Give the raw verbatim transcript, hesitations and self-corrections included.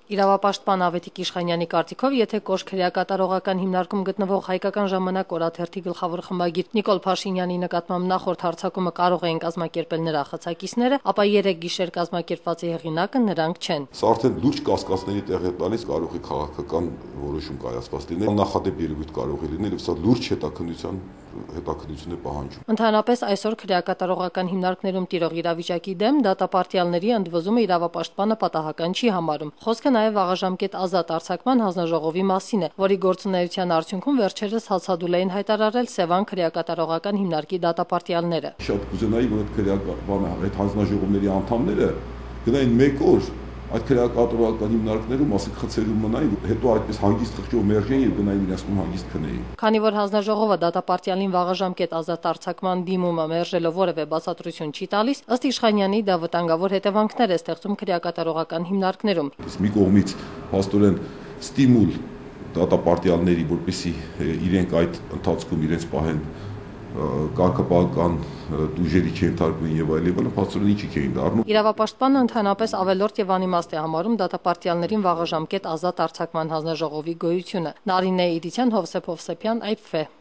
Իրավապաշտպան Ավետիք Իշխանյանի կարծիքով, եթե կոշտ քրեակատարողական հիմնարկում գտնվող հայկական ժամանակ օրաթերթի գլխավոր խմբագիր Նիկոլ Փաշինյանի նկատմամբ նախորդ հարձակումը կարող էին կազմակերպել նրա խցակիցները, ապա երեք գիշեր կազմակերպվածի հեղինակը նրանք չեն։ Սա արդեն լուրջ կասկածների տեղ է տալիս, կարող է քաղաքական որոշում կայացված լինել, նախադեպ երևույթ կարող է լինել, եւ սա լուրջ հետաքննության հետաքննություն է պահանջում։ Ընդհանրապես այսօր քրեակատարողական հիմնարկներում տիրող իրավիճակի դեմ դատապարտյալների ընդվզումը իրավապաշտպանը պատահական չի համարում։ Խոսքը նաև վաղաժամկետ ազատ արձակման հանձնաժողովի մասին է, որի գործունեության արդյունքում վերջերս հացադուլ էին հայտարարել Սևան քրեակատարողական հիմնարկի դատապարտյալները։ Շատ կուզենայի, որ այդ քրեակաբանը այդ հանձնաժողովների անդամները գնային մեկ օր այդ քրեակատարողական հիմնարկներում, ասենք խցերում մնային, հետո այդպես հանգիստ խղճով մերժեին եւ գնային իրենց տուն հանգիստ քնեին։ Քանի որ հանձնաժողովը դատապարտյալին վաղաժամկետ ազատ արձակման դիմումը մերժելով որևէ բացատրություն չի տալիս, ըստ Իշխանյանի դա վտանգավոր հետևանքներ է ստեղծում քրեակատարողական հիմնարկներում։ Իսկ մի կողմից փաստորեն ստիմուլ դատապարտյալների, որպեսզի իրենք այդ ընթացքում իրենց պահեն կարգապահական դուժերի չենթարկվին եւ այլ եւ այլն, փաստորեն ինչի չէին դառնում։ Իրավապաշտպանը ընդհանրապես ավելորդ եւ անիմաստ է համարում դատապարտյալներին վաղաժամկետ ազատ արձակման հանձնաժողովի գոյությունը։ Նարինե Իդիցյան, Հովսեփ Հովսեփյան, Այփ Ֆ։